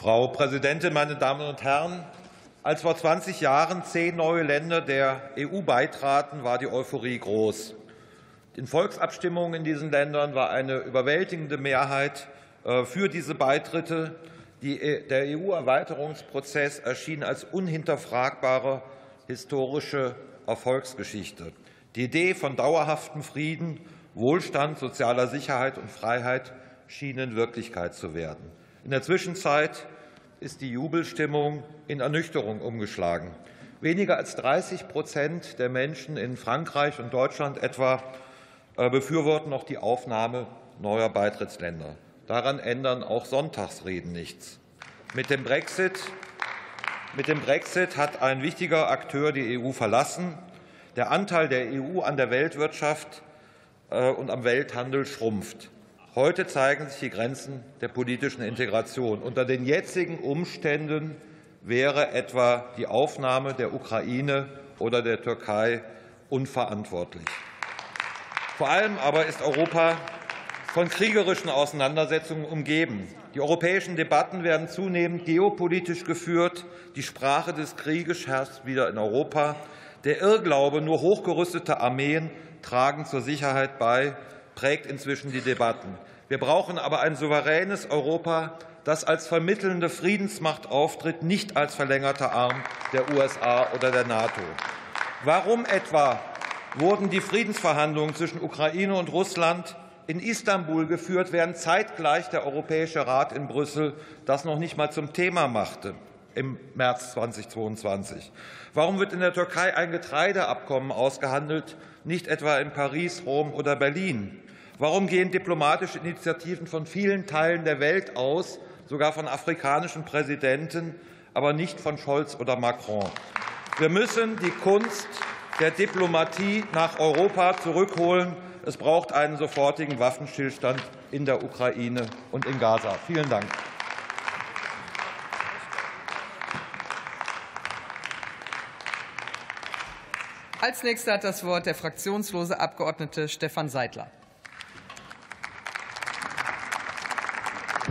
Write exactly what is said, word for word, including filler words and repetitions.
Frau Präsidentin, meine Damen und Herren! Als vor zwanzig Jahren zehn neue Länder der E U beitraten, war die Euphorie groß. In Volksabstimmungen in diesen Ländern war eine überwältigende Mehrheit für diese Beitritte. Der E U-Erweiterungsprozess erschien als unhinterfragbare historische Erfolgsgeschichte. Die Idee von dauerhaftem Frieden, Wohlstand, sozialer Sicherheit und Freiheit schienen Wirklichkeit zu werden. In der Zwischenzeit ist die Jubelstimmung in Ernüchterung umgeschlagen. Weniger als dreißig Prozent der Menschen in Frankreich und Deutschland etwa befürworten noch die Aufnahme neuer Beitrittsländer. Daran ändern auch Sonntagsreden nichts. Mit dem Brexit, mit dem Brexit hat ein wichtiger Akteur die E U verlassen. Der Anteil der E U an der Weltwirtschaft und am Welthandel schrumpft. Heute zeigen sich die Grenzen der politischen Integration. Unter den jetzigen Umständen wäre etwa die Aufnahme der Ukraine oder der Türkei unverantwortlich. Vor allem aber ist Europa von kriegerischen Auseinandersetzungen umgeben. Die europäischen Debatten werden zunehmend geopolitisch geführt. Die Sprache des Krieges herrscht wieder in Europa. Der Irrglaube, nur hochgerüstete Armeen tragen zur Sicherheit bei, prägt inzwischen die Debatten. Wir brauchen aber ein souveränes Europa, das als vermittelnde Friedensmacht auftritt, nicht als verlängerter Arm der U S A oder der NATO. Warum etwa wurden die Friedensverhandlungen zwischen Ukraine und Russland in Istanbul geführt, während zeitgleich der Europäische Rat in Brüssel das noch nicht mal zum Thema machte im März zweitausendzweiundzwanzig? Warum wird in der Türkei ein Getreideabkommen ausgehandelt, nicht etwa in Paris, Rom oder Berlin? Warum gehen diplomatische Initiativen von vielen Teilen der Welt aus, sogar von afrikanischen Präsidenten, aber nicht von Scholz oder Macron? Wir müssen die Kunst der Diplomatie nach Europa zurückholen. Es braucht einen sofortigen Waffenstillstand in der Ukraine und in Gaza. Vielen Dank. Als Nächster hat das Wort der fraktionslose Abgeordnete Stefan Seidler.